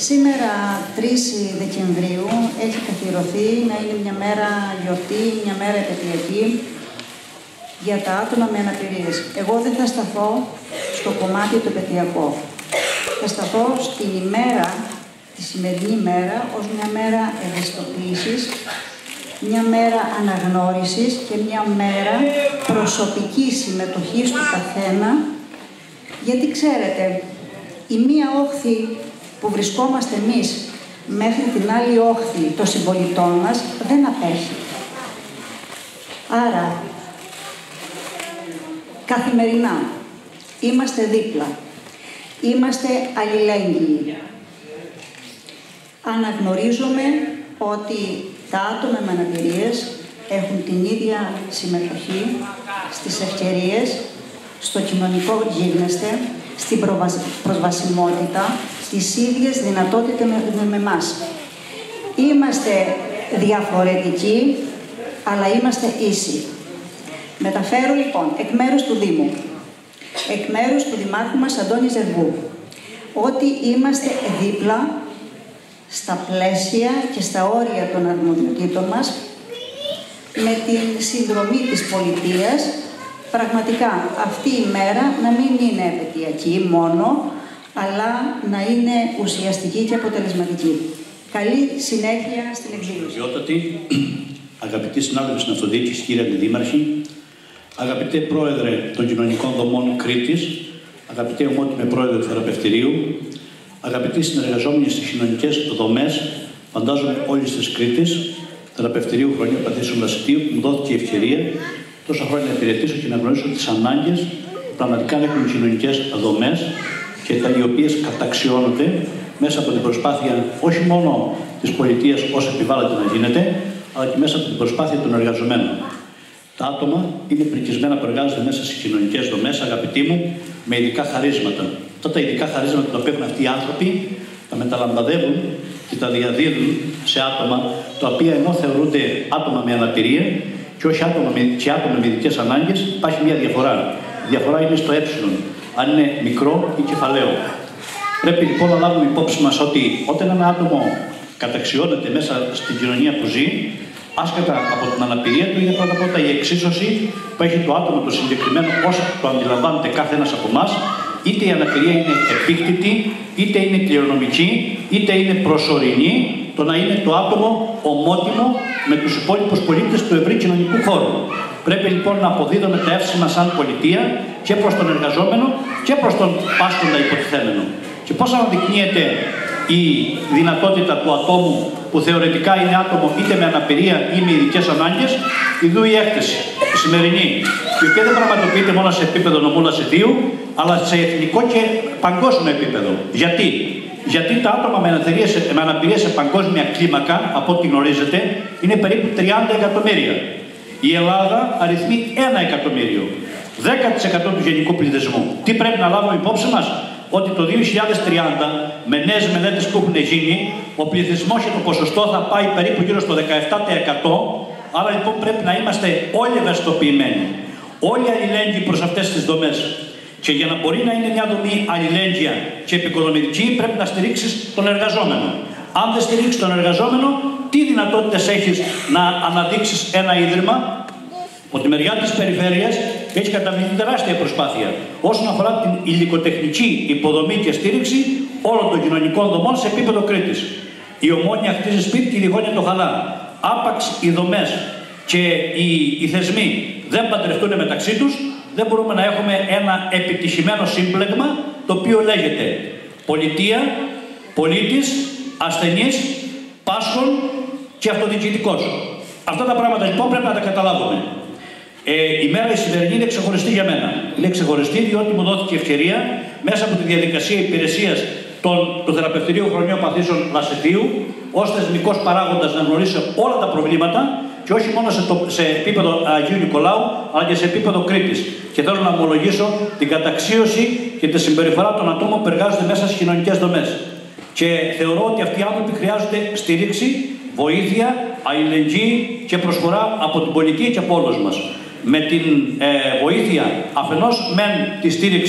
Σήμερα, 3 Δεκεμβρίου, έχει καθιερωθεί να είναι μια μέρα γιορτή, μια μέρα επαιτειακή για τα άτομα με αναπηρίες. Εγώ δεν θα σταθώ στο κομμάτι το επαιτειακό. Θα σταθώ στην ημέρα, τη σημερινή μέρα, ως μια μέρα ευαισθητοποίησης, μια μέρα αναγνώρισης και μια μέρα προσωπικής συμμετοχής του καθένα, γιατί ξέρετε, η μία όχθη που βρισκόμαστε εμείς μέχρι την άλλη όχθη των συμπολιτών μας δεν απέχει. Άρα, καθημερινά είμαστε δίπλα, είμαστε αλληλέγγυοι. Αναγνωρίζουμε ότι τα άτομα με αναπηρίες έχουν την ίδια συμμετοχή στις ευκαιρίες, στο κοινωνικό γίγνεσθε, στην προσβασιμότητα, στις ίδιες δυνατότητες με εμάς. Είμαστε διαφορετικοί, αλλά είμαστε ίσοι. Μεταφέρω λοιπόν εκ μέρους του Δήμου, εκ μέρους του Δημάρχου μας Αντώνη Ζεργού, ότι είμαστε δίπλα στα πλαίσια και στα όρια των αρμοδιοτήτων μας, με την συνδρομή της πολιτείας, πραγματικά αυτή η μέρα να μην είναι επαιτειακή μόνο, αλλά να είναι ουσιαστική και αποτελεσματική. Καλή συνέχεια στην εκδήλωση. Αγαπητοί συνάδελφοι στην αυτοδιοίκηση, κύριε Αντιδήμαρχοι, αγαπητέ Πρόεδρε των Κοινωνικών Δομών Κρήτης, αγαπητέ ομότιμε Πρόεδρε του Θεραπευτηρίου, αγαπητοί συνεργαζόμενοι στις κοινωνικές δομές, φαντάζομαι όλης της Κρήτης, Θεραπευτηρίου Χρονίου Παθήσεων Λασιτίου, που μου δόθηκε η ευκαιρία τόσα χρόνια να υπηρετήσω και να γνωρίσω τις ανάγκες που πραγματικά έχουν οι κοινωνικές δομές και οι οποίες καταξιώνονται μέσα από την προσπάθεια όχι μόνο της πολιτείας όσο επιβάλλεται να γίνεται, αλλά και μέσα από την προσπάθεια των εργαζομένων. Τα άτομα είναι πρικισμένα που εργάζονται μέσα στις κοινωνικές δομές, αγαπητοί μου, με ειδικά χαρίσματα. Αυτά τα ειδικά χαρίσματα τα οποία έχουν αυτοί οι άνθρωποι, τα μεταλαμπαδεύουν και τα διαδίδουν σε άτομα, τα οποία ενώ θεωρούνται άτομα με αναπηρία και όχι άτομα με ειδικές ανάγκες, υπάρχει μια διαφορά. Η διαφορά είναι στο αν είναι μικρό ή κεφαλαίο. Πρέπει λοιπόν να λάβουμε υπόψη μας ότι όταν ένα άτομο καταξιώνεται μέσα στην κοινωνία που ζει, άσχετα από την αναπηρία του, είναι πρώτα-πρώτα η εξίσωση που έχει το άτομο το συγκεκριμένο, όσο το αντιλαμβάνεται κάθε ένας από εμάς, είτε η αναπηρία είναι επίκτητη, είτε είναι κληρονομική, είτε είναι προσωρινή, το να είναι το άτομο ομότιμο με τους υπόλοιπους πολίτες του ευρύ κοινωνικού χώρου. Πρέπει λοιπόν να αποδίδουμε τα εύσημα σαν πολιτεία και προς τον εργαζόμενο και προς τον πάσχοντα υποτιθέμενο. Και πώς αναδεικνύεται η δυνατότητα του ατόμου που θεωρητικά είναι άτομο είτε με αναπηρία ή με ειδικές ανάγκες, ιδού η έκθεση, η σημερινή, η οποία δεν πραγματοποιείται μόνο σε επίπεδο νομού Λασιτίου, αλλά σε εθνικό και παγκόσμιο επίπεδο. Γιατί τα άτομα με αναπηρία σε παγκόσμια κλίμακα, από ό,τι γνωρίζετε, είναι περίπου 30 εκατομμύρια. Η Ελλάδα αριθμεί 1 εκατομμύριο, 10% του γενικού πληθυσμού. Τι πρέπει να λάβουμε υπόψη μας? Ότι το 2030, με νέες μελέτες που έχουν γίνει, ο πληθυσμός και το ποσοστό θα πάει περίπου γύρω στο 17%. Άρα λοιπόν πρέπει να είμαστε όλοι ευαισθητοποιημένοι, όλοι αλληλέγγυοι προς αυτές τις δομές. Και για να μπορεί να είναι μια δομή αλληλέγγυα και επικοδομητική, πρέπει να στηρίξεις τον εργαζόμενο. Αν δεν στηρίξεις τον εργαζόμενο, τι δυνατότητες έχεις να αναδείξεις ένα ίδρυμα? Από τη μεριά της περιφέρειας έχει καταβληθεί τεράστια προσπάθεια όσον αφορά την υλικοτεχνική υποδομή και στήριξη όλων των κοινωνικών δομών σε επίπεδο Κρήτης. Η Ομόνοια χτίζει σπίτι και η Λιγόνια το χαλά. Άπαξ οι δομές και οι θεσμοί δεν παντρευτούν μεταξύ τους, δεν μπορούμε να έχουμε ένα επιτυχημένο σύμπλεγμα το οποίο λέγεται πολιτεία, πολίτης, ασθενής, πάσχων και αυτοδιοικητικός. Αυτά τα πράγματα λοιπόν πρέπει να τα καταλάβουμε. Η μέρα η σημερινή είναι ξεχωριστή για μένα. Είναι ξεχωριστή διότι μου δόθηκε ευκαιρία μέσα από τη διαδικασία υπηρεσίας του Θεραπευτηρίου Χρονιών Παθήσεων Λασιτίου ως θεσμικός παράγοντας να γνωρίσω όλα τα προβλήματα και όχι μόνο σε επίπεδο Αγίου Νικολάου, αλλά και σε επίπεδο Κρήτης. Και θέλω να ομολογήσω την καταξίωση και τη συμπεριφορά των ατόμων που εργάζονται μέσα στις κοινωνικές δομές. Και θεωρώ ότι αυτοί οι άνθρωποι χρειάζονται στήριξη, βοήθεια, αλληλεγγύη και προσφορά από την πολιτεία και από όλους μας. Με την βοήθεια αφενός μεν της στήριξης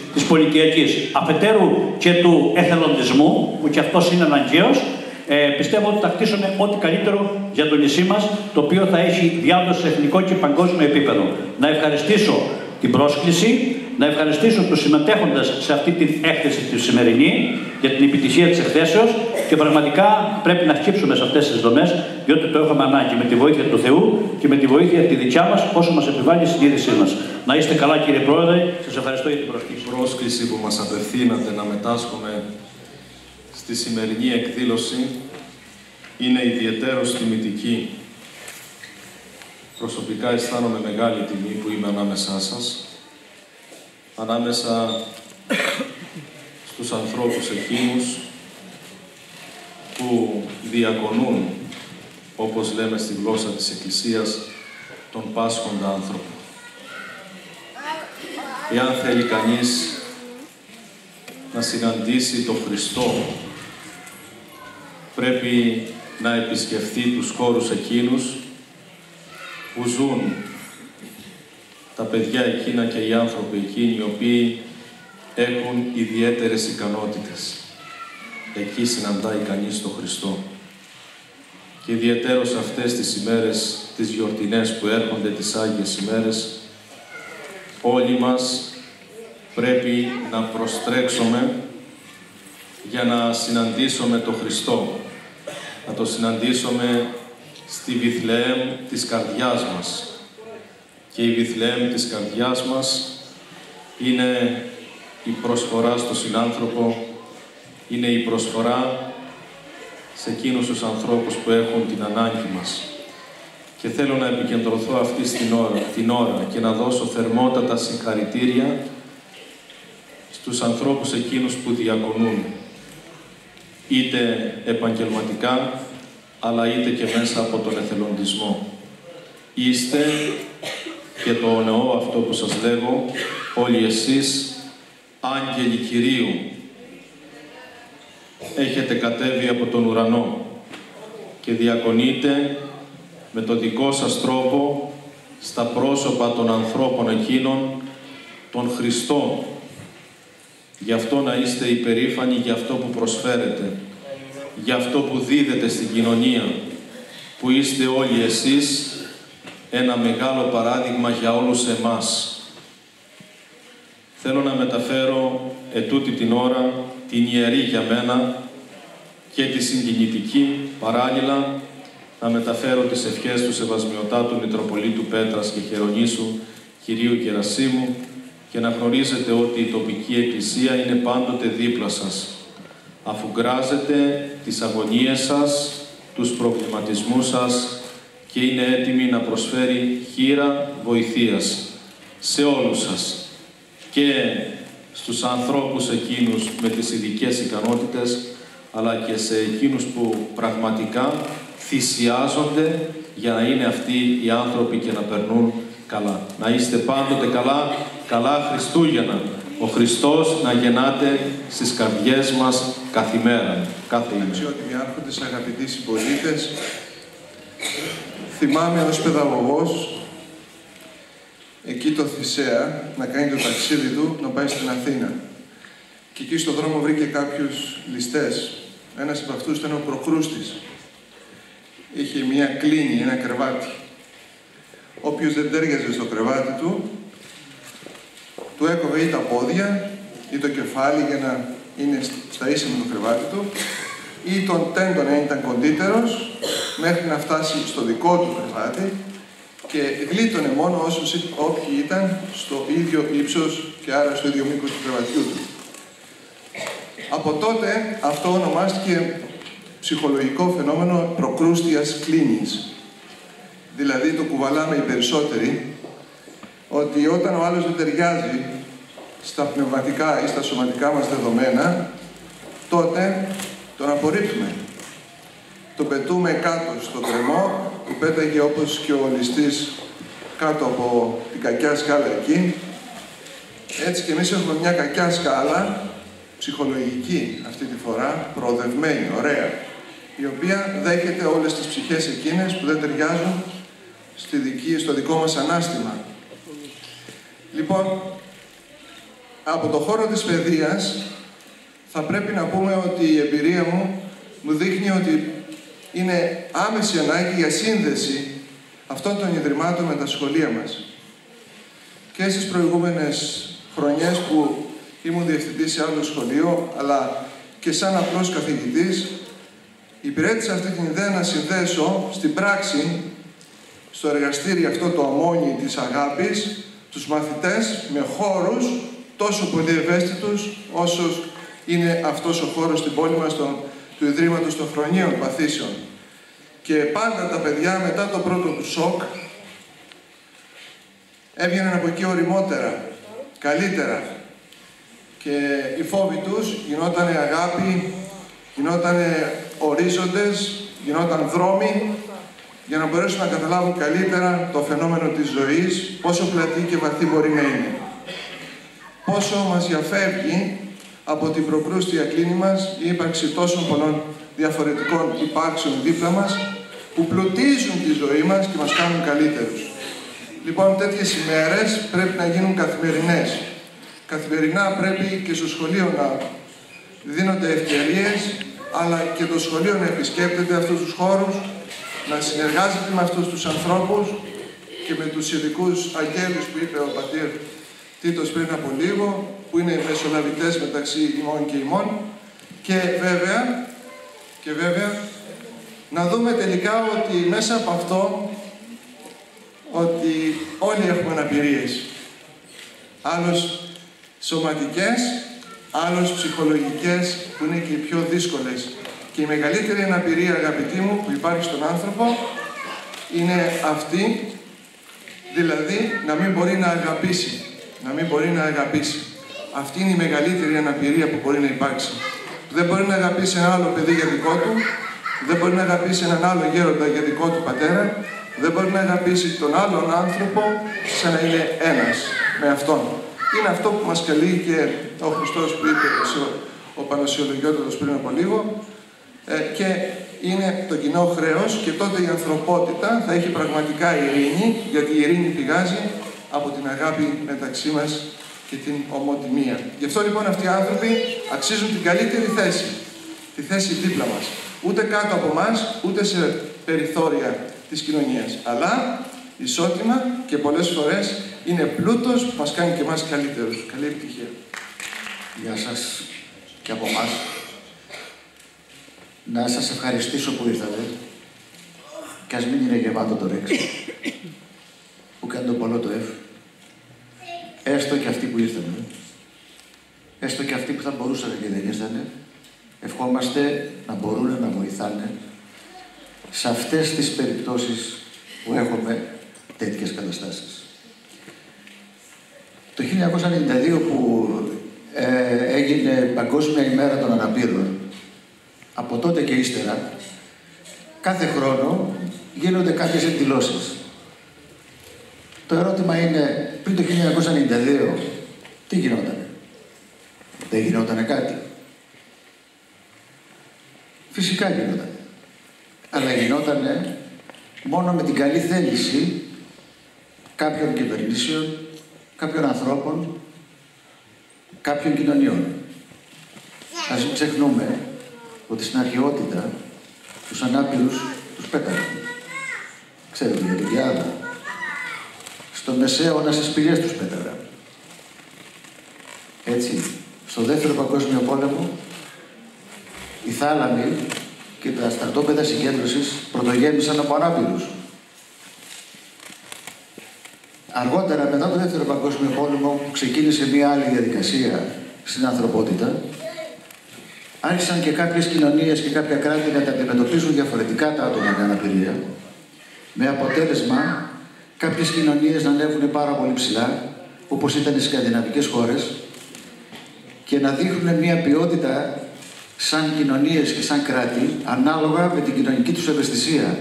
της πολιτιακής, αφετέρου και του εθελοντισμού, που και αυτός είναι αναγκαίος, πιστεύω ότι θα χτίσουμε ό,τι καλύτερο για το νησί μας, το οποίο θα έχει διάδοση σε εθνικό και παγκόσμιο επίπεδο. Να ευχαριστήσω την πρόσκληση, να ευχαριστήσω τους συμμετέχοντες σε αυτή την έκθεση τη σημερινή για την επιτυχία της εκθέσεως και πραγματικά πρέπει να χτύψουμε σε αυτές τις δομές, διότι το έχουμε ανάγκη με τη βοήθεια του Θεού και με τη βοήθεια τη δικιά μας, όσο μας επιβάλλει η συνείδησή μας. Να είστε καλά, κύριε Πρόεδρε, σας ευχαριστώ για την πρόσκληση. Η πρόσκληση που μας απευθύνατε να μετάσχουμε στη σημερινή εκδήλωση είναι ιδιαιτέρως τιμητική. Προσωπικά αισθάνομαι μεγάλη τιμή που είμαι ανάμεσά σας, ανάμεσα στους ανθρώπους εκείνους που διακονούν, όπως λέμε στη γλώσσα της Εκκλησίας, τον πάσχοντα άνθρωπο. Εάν θέλει κανείς να συναντήσει τον Χριστό, πρέπει να επισκεφθεί τους χώρους εκείνους που ζουν τα παιδιά εκείνα και οι άνθρωποι εκείνοι οι οποίοι έχουν ιδιαίτερες ικανότητες. Εκεί συναντάει κανείς τον Χριστό. Και ιδιαιτέρως αυτές τις ημέρες, τις γιορτινές που έρχονται, τις Άγιες ημέρες, όλοι μας πρέπει να προστρέξουμε για να συναντήσουμε τον Χριστό. Να το συναντήσουμε στη Βιθλεέμ της καρδιάς μας. Και η Βιθλεέμ της καρδιάς μας είναι η προσφορά στο συνάνθρωπο, είναι η προσφορά σε εκείνους τους ανθρώπους που έχουν την ανάγκη μας. Και θέλω να επικεντρωθώ αυτή την ώρα και να δώσω θερμότατα συγχαρητήρια στους ανθρώπους εκείνους που διακονούν, είτε επαγγελματικά, αλλά είτε και μέσα από τον εθελοντισμό. Είστε, και το εννοώ αυτό που σας λέγω, όλοι εσείς, άγγελοι Κυρίου. Έχετε κατέβει από τον ουρανό και διακονείτε με το δικό σας τρόπο στα πρόσωπα των ανθρώπων εκείνων τον Χριστό. Γι' αυτό να είστε υπερήφανοι για αυτό που προσφέρετε, για αυτό που δίδετε στην κοινωνία, που είστε όλοι εσείς ένα μεγάλο παράδειγμα για όλους εμάς. Θέλω να μεταφέρω ετούτη την ώρα την ιερή για μένα και τη συγκινητική παράλληλα, να μεταφέρω τις ευχές του Σεβασμιωτάτου Μητροπολίτου Πέτρας και Χερονήσου Κυρίου Γερασίμου και να γνωρίζετε ότι η τοπική εκκλησία είναι πάντοτε δίπλα σας, αφού γκράζετε τις αγωνίες σας, τους προβληματισμούς σας και είναι έτοιμη να προσφέρει χείρα βοηθείας σε όλους σας και στους ανθρώπους εκείνους με τις ειδικές ικανότητες, αλλά και σε εκείνους που πραγματικά θυσιάζονται για να είναι αυτοί οι άνθρωποι και να περνούν καλά. Να είστε πάντοτε καλά, καλά Χριστούγεννα. Ο Χριστός να γεννάται στις καρδιές μας καθημέρα, κάθε ημέρα. Αξιότιμοι άρχοντες, αγαπητοί συμπολίτες, θυμάμαι ως παιδαγωγός εκεί το Θησέα να κάνει το ταξίδι του, να πάει στην Αθήνα. Και εκεί στον δρόμο βρήκε κάποιους ληστές. Ένας από αυτούς ήταν ο Προκρούστης. Είχε μια κλίνη, ένα κρεβάτι. Όποιος δεν τέριαζε στο κρεβάτι του, του έκοβε ή τα πόδια ή το κεφάλι για να είναι στα ίσα με το κρεβάτι του, ή τον τέντονε αν ήταν κοντύτερος, μέχρι να φτάσει στο δικό του κρεβάτι και γλίτωνε μόνο όποιοι ήταν στο ίδιο ύψος και άρα στο ίδιο μήκος του κρεβατιού του. Από τότε αυτό ονομάστηκε ψυχολογικό φαινόμενο προκρούστιας κλίνης. Δηλαδή το κουβαλάμε οι περισσότεροι, ότι όταν ο άλλος δεν ταιριάζει στα πνευματικά ή στα σωματικά μας δεδομένα, τότε τον απορρίπτουμε. Τον πετούμε κάτω στο κρεμό, που πέταγε όπως και ο ληστής κάτω από την κακιά σκάλα εκεί. Έτσι και εμείς έχουμε μια κακιά σκάλα, ψυχολογική αυτή τη φορά, προοδευμένη, ωραία, η οποία δέχεται όλες τις ψυχές εκείνες που δεν ταιριάζουν στο δικό μας ανάστημα. Λοιπόν, από το χώρο της παιδείας θα πρέπει να πούμε ότι η εμπειρία μου δείχνει ότι είναι άμεση ανάγκη για σύνδεση αυτών των ιδρυμάτων με τα σχολεία μας. Και στις προηγούμενες χρονιές που ήμουν διευθυντής σε άλλο σχολείο, αλλά και σαν απλός καθηγητής, υπηρέτησα αυτή την ιδέα να συνδέσω στην πράξη, στο εργαστήριο αυτό το αμμόνι της αγάπης, τους μαθητές με χώρους τόσο πολύ ευαίσθητους όσο είναι αυτός ο χώρος στην πόλη μας του Ιδρύματος των Χρονίων Παθήσεων. Και πάντα τα παιδιά μετά το πρώτο του σοκ έβγαιναν από εκεί ωριμότερα, καλύτερα. Και οι φόβοι τους γινότανε αγάπη, γινότανε ορίζοντες, γινόταν δρόμοι για να μπορέσουν να καταλάβουν καλύτερα το φαινόμενο της ζωής, πόσο πλατή και βαθύ μπορεί να είναι. Πόσο μας διαφεύγει από την προκρούστια κλίνη μας η ύπαρξη τόσων πολλών διαφορετικών υπάρξεων δίπλα μας, που πλουτίζουν τη ζωή μας και μας κάνουν καλύτερους. Λοιπόν, τέτοιες ημέρες πρέπει να γίνουν καθημερινές. Καθημερινά πρέπει και στο σχολείο να δίνονται ευκαιρίες, αλλά και το σχολείο να επισκέπτεται αυτούς τους χώρους, να συνεργάζεται με αυτούς τους ανθρώπους και με τους ειδικούς αγγέλους που είπε ο πατήρ Τίτος πριν από λίγο, που είναι μεσολαβητές μεταξύ ημών και ημών, και βέβαια να δούμε τελικά ότι μέσα από αυτό ότι όλοι έχουμε αναπηρίες. Άλλος σωματικές, άλλος ψυχολογικές, που είναι και οι πιο δύσκολες. Και η μεγαλύτερη αναπηρία, αγαπητοί μου, που υπάρχει στον άνθρωπο είναι αυτή, δηλαδή να μην μπορεί να αγαπήσει. Να μην μπορεί να αγαπήσει. Αυτή είναι η μεγαλύτερη αναπηρία που μπορεί να υπάρξει. Δεν μπορεί να αγαπήσει ένα άλλο παιδί για δικό του, δεν μπορεί να αγαπήσει έναν άλλο γέροντα για δικό του πατέρα, δεν μπορεί να αγαπήσει τον άλλον άνθρωπο σαν να είναι ένας με αυτόν. Είναι αυτό που μας καλεί και ο Χριστός που είπε ο Πανασιολογιώτατος πριν από λίγο, και είναι το κοινό χρέος, και τότε η ανθρωπότητα θα έχει πραγματικά ειρήνη, γιατί η ειρήνη πηγάζει από την αγάπη μεταξύ μας και την ομοτιμία. Γι' αυτό λοιπόν αυτοί οι άνθρωποι αξίζουν την καλύτερη θέση, τη θέση δίπλα μας. Ούτε κάτω από μας, ούτε σε περιθώρια της κοινωνίας. Αλλά ισότιμα και πολλές φορές είναι πλούτος που μας κάνει και εμάς καλύτερους. Καλή επιτυχία. Γεια σας και από εμάς. Να σας ευχαριστήσω που ήρθατε. Κι ας μην είναι γεμάτο το Ρεξ, που κάνει το πολλό το F. Έστω και αυτοί που ήρθανε, έστω και αυτοί που θα μπορούσαν και δεν ήρθανε, ευχόμαστε να μπορούν να βοηθάνε σε αυτές τις περιπτώσεις που έχουμε τέτοιες καταστάσεις. Το 1992 που έγινε Παγκόσμια ημέρα των αναπήρων, από τότε και ύστερα, κάθε χρόνο γίνονται κάποιες εκδηλώσεις. Το ερώτημα είναι, πριν το 1992, τι γινότανε? Δεν γινότανε κάτι? Φυσικά γινότανε. Αλλά γινότανε μόνο με την καλή θέληση κάποιων κυβερνήσεων, κάποιων ανθρώπων, κάποιων κοινωνιών. Ας μην ξεχνούμε ότι στην αρχαιότητα τους ανάπηρους τους πέταγαν. Ξέρετε για την Γιάδα. Στο Μεσαίωνα στις σπηλιές τους πέταγαν. Έτσι, στο Δεύτερο Παγκόσμιο Πόλεμο, οι θάλαμοι και τα στρατόπεδα συγκέντρωσης πρωτογέννησαν από ανάπηρους. Αργότερα, μετά το Δεύτερο Παγκόσμιο Πόλεμο, που ξεκίνησε μία άλλη διαδικασία στην ανθρωπότητα, άρχισαν και κάποιες κοινωνίες και κάποια κράτη να τα αντιμετωπίζουν διαφορετικά τα άτομα με αναπηρία, με αποτέλεσμα κάποιες κοινωνίες να ανέβουν πάρα πολύ ψηλά, όπως ήταν οι σκανδιναβικές χώρες, και να δείχνουν μία ποιότητα σαν κοινωνίες και σαν κράτη, ανάλογα με την κοινωνική τους ευαισθησία.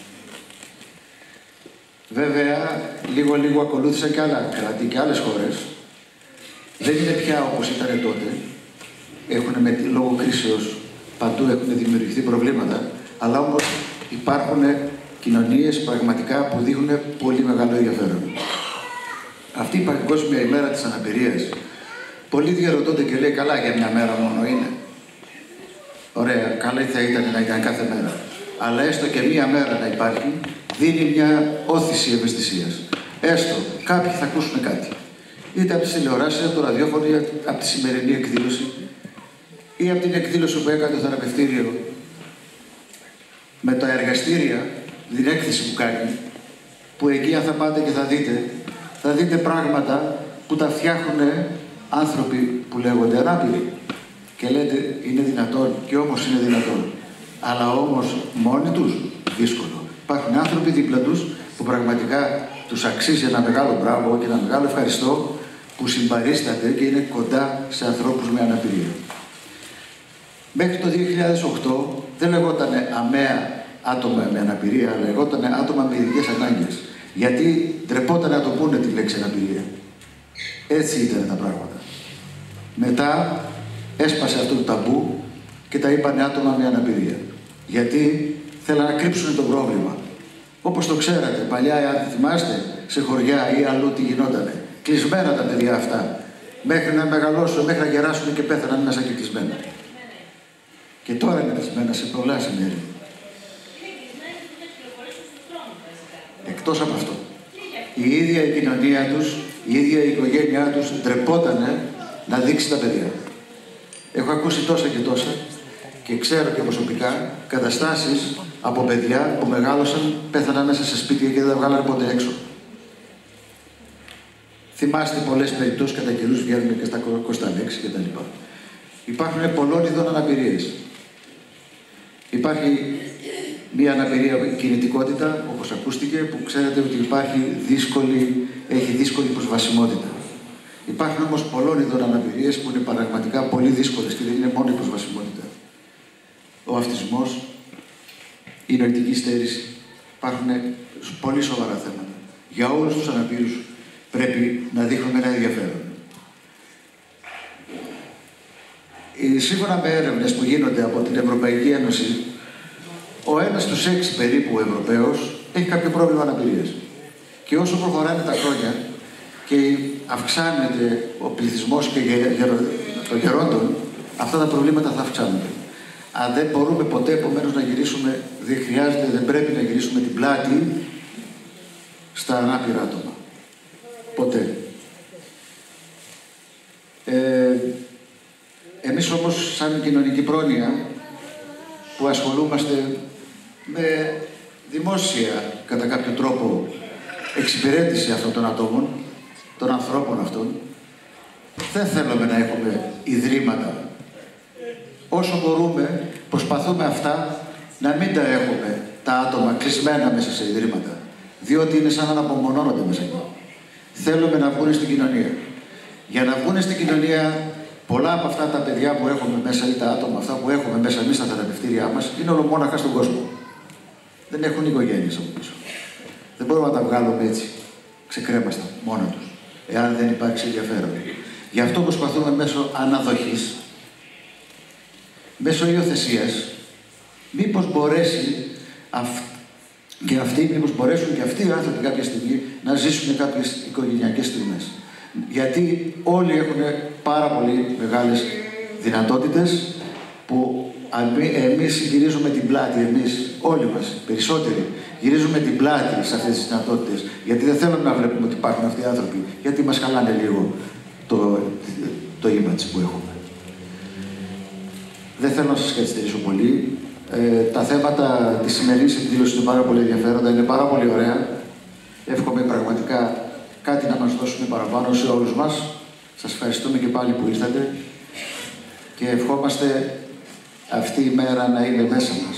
Βέβαια, λίγο-λίγο ακολούθησαν και άλλα κράτη και άλλες χώρες. Δεν είναι πια όπως ήταν τότε. Λόγω κρίσεως παντού έχουν δημιουργηθεί προβλήματα, αλλά όμως υπάρχουν κοινωνίες πραγματικά που δείχνουν πολύ μεγάλο ενδιαφέρον. Αυτή η Παγκόσμια ημέρα της αναπηρίας, Πολλοί διαρωτώνται και λέει, καλά, για μια μέρα μόνο είναι. Ωραία, καλά θα ήταν να ήταν κάθε μέρα. Αλλά έστω και μία μέρα να υπάρχει, δίνει μια όθηση ευαισθησίας. Έστω, κάποιοι θα ακούσουν κάτι. Είτε από τις τηλεοράσεις, από το ραδιόφωνο, ή από τη σημερινή εκδήλωση, ή από την εκδήλωση που έκανε το θεραπευτήριο με τα εργαστήρια, την έκθεση που κάνει, που εκεί αν θα πάτε και θα δείτε πράγματα που τα φτιάχνουν άνθρωποι που λέγονται ανάπηροι. Και λέτε, είναι δυνατόν, και όμως είναι δυνατόν. Αλλά όμως μόνοι τους, δύσκολο. Υπάρχουν άνθρωποι δίπλα τους που πραγματικά τους αξίζει ένα μεγάλο μπράβο και ένα μεγάλο ευχαριστώ που συμπαρίσταται και είναι κοντά σε ανθρώπους με αναπηρία. Μέχρι το 2008 δεν λεγόταν ΑΜΕΑ άτομα με αναπηρία, αλλά λεγόταν άτομα με ειδικές ανάγκες. Γιατί ντρεπόταν να το πούνε τη λέξη αναπηρία. Έτσι ήταν τα πράγματα. Μετά έσπασε αυτό το ταμπού και τα είπανε άτομα με αναπηρία. Γιατί θέλανε να κρύψουν το πρόβλημα. Όπως το ξέρατε, παλιά, αν θυμάστε, σε χωριά ή αλλού τι γινότανε. Κλεισμένα τα παιδιά αυτά. Μέχρι να μεγαλώσουν, μέχρι να γεράσουν και πέθαναν μέσα και κλεισμένα. Και τώρα είναι κλεισμένα σε πολλά σημεία. Εκτός από αυτό, η ίδια η κοινωνία τους, η ίδια η οικογένειά τους ντρεπότανε να δείξει τα παιδιά. Έχω ακούσει τόσα και τόσα και ξέρω και προσωπικά καταστάσεις από παιδιά που μεγάλωσαν, πέθαναν μέσα σε σπίτια και δεν τα βγάλανε ποτέ έξω. Θυμάστε πολλές περιπτώσεις, κατά καιρούς βγαίνουν και στα Κωνσταντέξη κτλ. Υπάρχουν πολλών ειδών αναπηρίες. Υπάρχει μία αναπηρία κινητικότητα, όπως ακούστηκε, που ξέρετε ότι έχει δύσκολη προσβασιμότητα. Υπάρχουν όμως πολλών ειδών αναπηρίες που είναι πραγματικά πολύ δύσκολες και δεν είναι μόνο η προσβασιμότητα. Ο αυτισμός, η νοητική στέρηση. Υπάρχουν πολύ σοβαρά θέματα. Για όλους τους αναπήρους πρέπει να δείχνουμε ένα ενδιαφέρον. Σύμφωνα με έρευνες που γίνονται από την Ευρωπαϊκή Ένωση, ο ένας στους 6 περίπου Ευρωπαίος έχει κάποιο πρόβλημα αναπηρίας. Και όσο προχωράνε τα χρόνια και αυξάνεται ο πληθυσμός και των γερόντων, αυτά τα προβλήματα θα αυξάνονται. Αν δεν μπορούμε ποτέ επομένως να γυρίσουμε, δεν πρέπει να γυρίσουμε την πλάτη στα ανάπηρα άτομα. Ποτέ. Εμείς όμως σαν κοινωνική πρόνοια που ασχολούμαστε με δημόσια κατά κάποιο τρόπο εξυπηρέτηση αυτών των ατόμων, των ανθρώπων αυτών, δεν θέλουμε να έχουμε ιδρύματα. Όσο μπορούμε, προσπαθούμε αυτά να μην τα έχουμε τα άτομα κλεισμένα μέσα σε ιδρύματα, διότι είναι σαν να απομονώνονται μέσα εκεί. Θέλουμε να βγουν στην κοινωνία. Για να βγουν στην κοινωνία, πολλά από αυτά τα παιδιά που έχουμε μέσα ή τα άτομα αυτά που έχουμε μέσα εμείς στα θεραπευτήριά μας είναι ολομόναχα στον κόσμο. Δεν έχουν οικογένειες από πίσω. Δεν μπορούμε να τα βγάλουμε έτσι, ξεκρέμαστα, μόνα τους, εάν δεν υπάρξει ενδιαφέρον. Γι' αυτό προσπαθούμε μέσω αναδοχής, μέσω υιοθεσίας, μήπως μπορέσουν και αυτοί οι άνθρωποι κάποια στιγμή να ζήσουν κάποιες οικογενειακές στιγμές. Γιατί όλοι έχουν πάρα πολύ μεγάλες δυνατότητες που εμείς γυρίζουμε την πλάτη, εμείς όλοι μας, περισσότεροι, γυρίζουμε την πλάτη σε αυτές τις δυνατότητες. Γιατί δεν θέλουμε να βλέπουμε ότι υπάρχουν αυτοί οι άνθρωποι, γιατί μας χαλάνε λίγο το image που έχουμε. Δεν θέλω να σας καθυστερήσω πολύ. Τα θέματα της σημερινής εκδήλωσης είναι πάρα πολύ ενδιαφέροντα, είναι πάρα πολύ ωραία. Εύχομαι πραγματικά κάτι να μας δώσουν παραπάνω σε όλους μας. Σας ευχαριστούμε και πάλι που ήρθατε και ευχόμαστε αυτή η μέρα να είναι μέσα μας.